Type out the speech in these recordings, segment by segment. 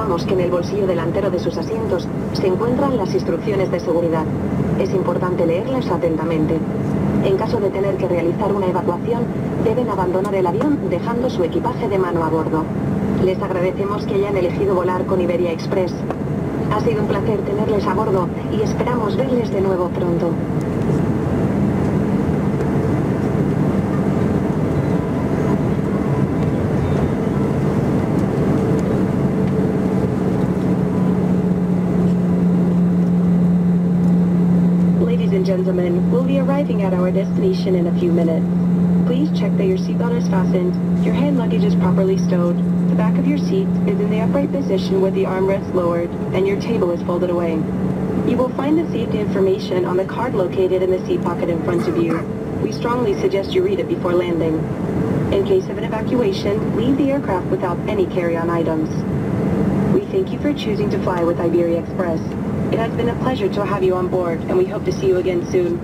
recordamos que en el bolsillo delantero de sus asientos se encuentran las instrucciones de seguridad. Es importante leerlas atentamente. En caso de tener que realizar una evacuación, deben abandonar el avión dejando su equipaje de mano a bordo. Les agradecemos que hayan elegido volar con Iberia Express. Ha sido un placer tenerles a bordo y esperamos verles de nuevo pronto. Ladies and gentlemen, we'll be arriving at our destination in a few minutes. Please check that your seatbelt is fastened, your hand luggage is properly stowed, the back of your seat is in the upright position with the armrest lowered, and your table is folded away. You will find the safety information on the card located in the seat pocket in front of you. We strongly suggest you read it before landing. In case of an evacuation, leave the aircraft without any carry-on items. We thank you for choosing to fly with Iberia Express. It has been a pleasure to have you on board, and we hope to see you again soon.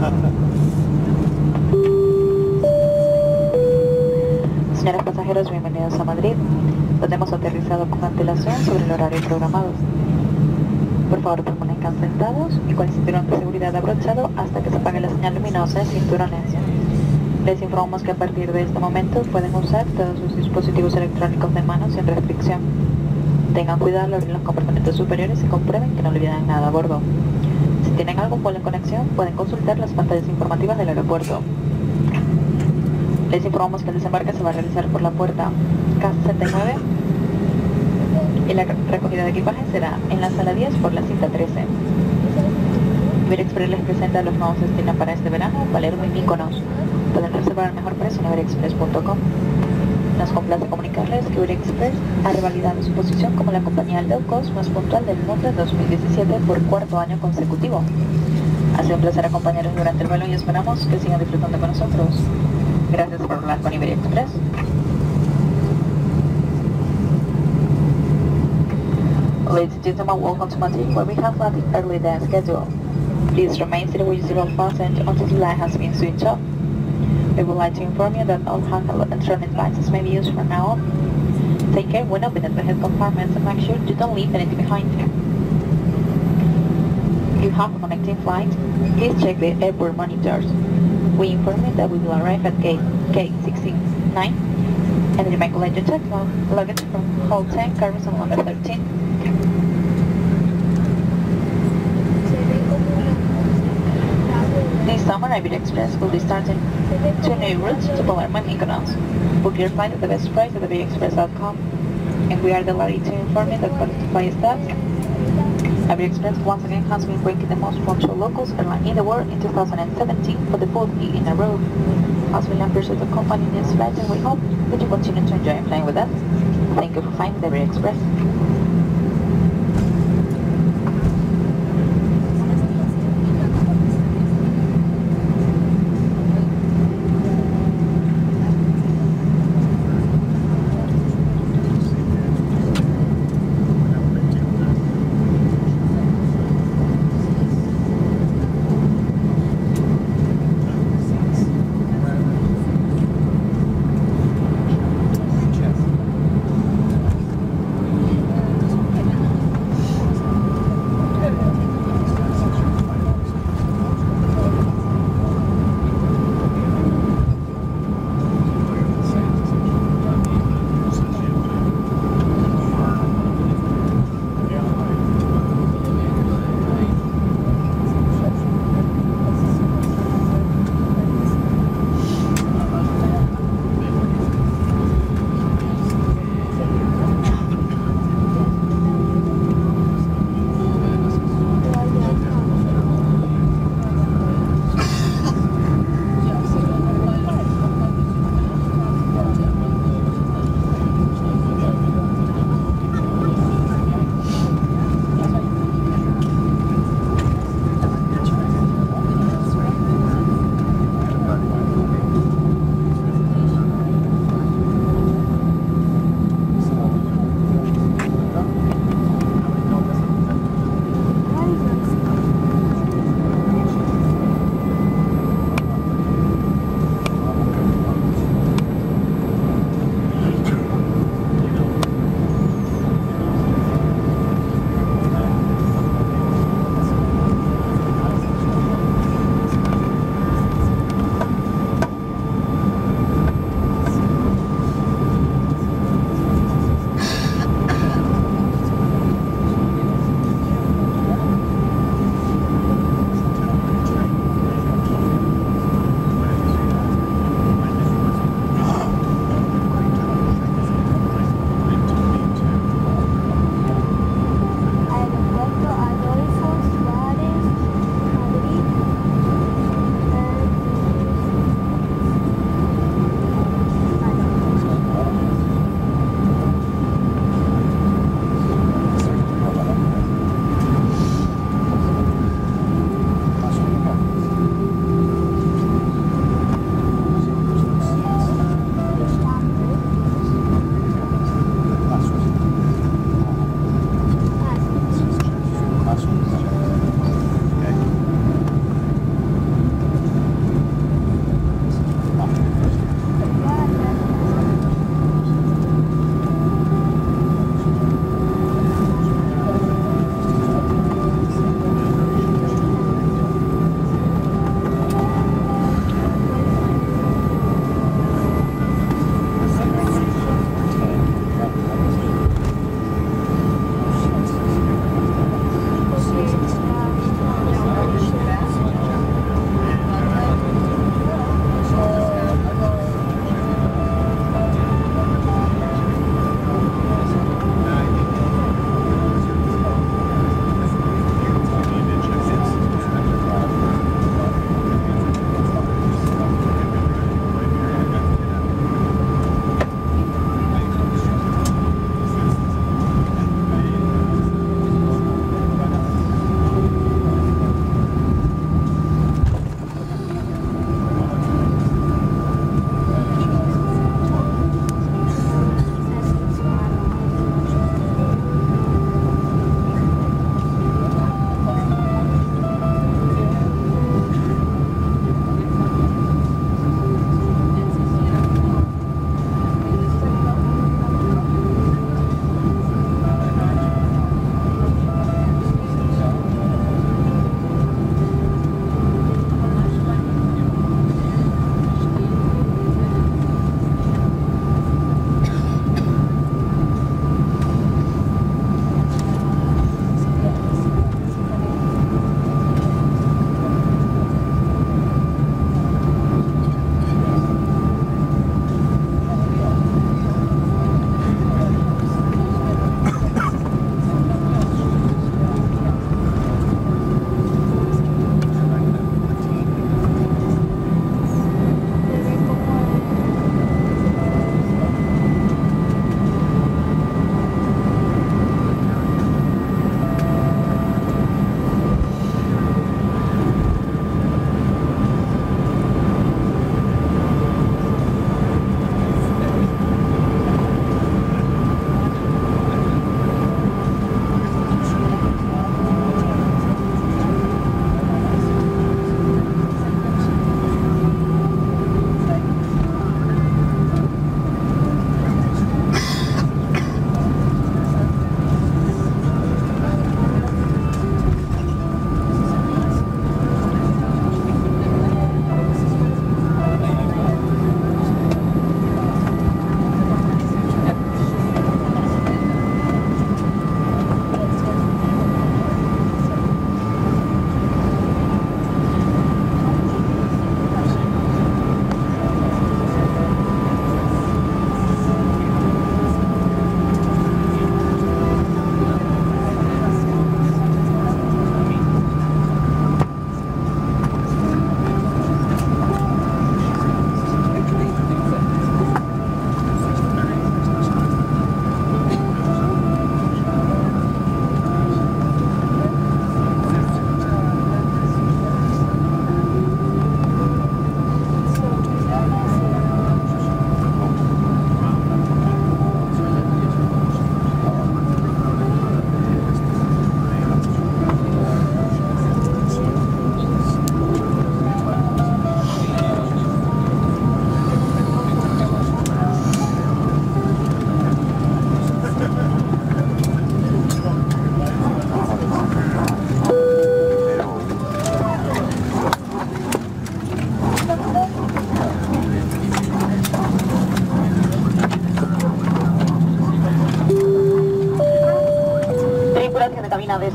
Señores pasajeros, bienvenidos a Madrid, donde hemos aterrizado con antelación sobre el horario programado. Por favor, permanezcan sentados y con el cinturón de seguridad abrochado hasta que se apague la señal luminosa de cinturones. Les informamos que a partir de este momento pueden usar todos sus dispositivos electrónicos de mano sin restricción. Tengan cuidado al abrir los compartimentos superiores y comprueben que no olviden nada a bordo. Si tienen algún vuelo en conexión, pueden consultar las pantallas informativas del aeropuerto. Les informamos que el desembarque se va a realizar por la puerta K69 y la recogida de equipaje será en la sala 10 por la cinta 13. Iberia Express les presenta los nuevos destinos para este verano, Palermo y Mykonos. Pueden reservar el mejor precio en iberiaexpress.com. Nos complace comunicarles que Iberia Express ha revalidado su posición como la compañía low cost más puntual del mundo en 2017 por cuarto año consecutivo. Ha sido un placer acompañarles durante el vuelo y esperamos que sigan disfrutando con nosotros. Gracias por hablar con Iberia Express. Ladies and gentlemen, welcome to Madrid, where we have landed early than scheduled. Please remain seated with your seatbelt fastened until the light has been switched off. We would like to inform you that all hand electronic devices may be used from now on. Take care when opening the head compartments and make sure you don't leave anything behind. If you have a connecting flight, please check the airport monitors. We inform you that we will arrive at gate K69 and you may collect your check-out luggage from Hall 10, Carrison number 13. This summer, Iberia Express will be starting 2 new routes to Palermo and Mykonos. Book your flight at the best price at iberiaexpress.com. And we are delighted to inform you that according to flight staff, Iberia Express once again has been ranking the most punctual low-cost airline in the world in 2017 for the 4th year in a row. As we appreciate the company in this flight, and we hope that you continue to enjoy flying with us. Thank you for flying with Iberia Express.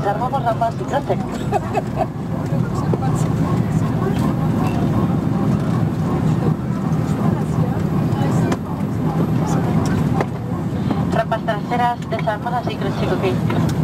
Desarmamos rampas y trasecos. Rampas traseras desarmadas y cross-check, ok.